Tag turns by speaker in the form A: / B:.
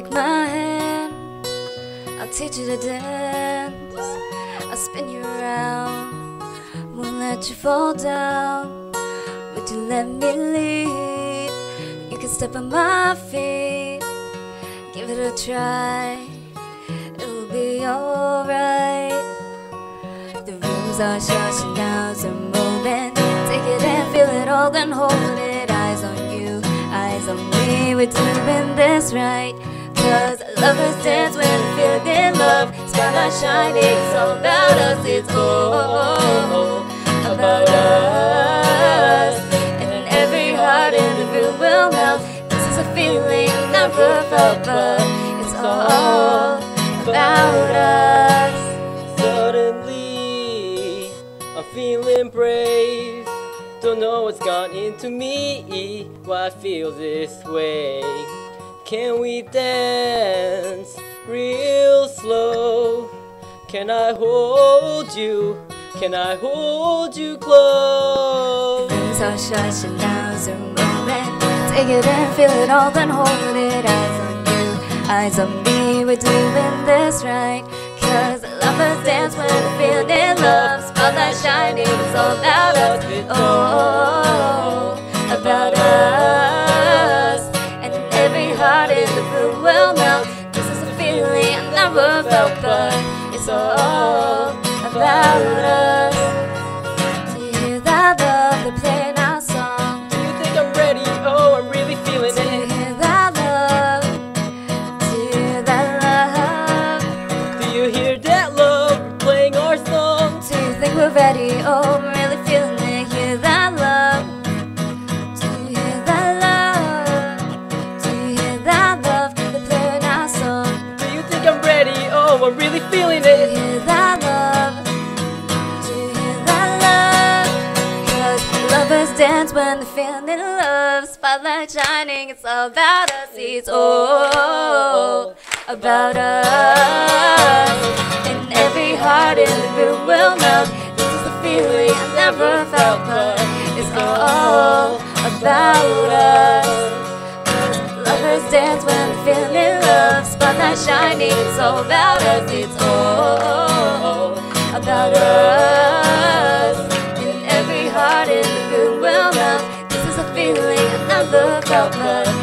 A: take my hand, I'll teach you to dance. I'll spin you around, won't let you fall down. Would you let me lead? You can step on my feet, give it a try, it'll be alright. The rooms are shush and now's a moment. Take it and feel it all, then hold it. Eyes on you, eyes on me, we're doing this right. Cause lovers dance when feeling love. Spotlight shining, it's all about us. It's all about us. And every heart in the room will melt. This is a feeling I've never felt, but it's all about us.
B: Suddenly, I'm feeling brave. Don't know what's gone into me, why I feel this way. Can we dance real slow? Can I hold you? Can I hold you close?
A: The rooms are shush and now's a moment. Take it and feel it all, then hold it. Eyes on you, eyes on me, we're doing this right. Cause lovers dance when they're feeling love. Spotlight shining, it's all about us. Oh, about us. And every heart in the room will melt. This is a feeling I've never felt, but it's all about us. Do you hear that love? They're playing our song.
B: Do you think I'm ready? Oh, I'm really feeling
A: Do you
B: it.
A: hear that love? Do you hear that love?
B: Do you hear that love? We're playing our song.
A: Do you think we're ready? Oh, I'm really feeling it. Hear that love? Do you hear that love? Do you hear that love? They're playing our song.
B: Do you think I'm ready? Oh, I'm really feeling
A: Do you
B: it.
A: hear that love? Do you hear that love? Cause lovers dance when they're feeling love. Spotlight shining, it's all about us. It's all about us. And every heart in the room will melt. This is the feeling I never felt, but it's all about us. Lovers dance when they're feeling love. Spotlight shining, it's all about us. It's all about us. And every heart in the room will melt. This is a feeling I never felt, but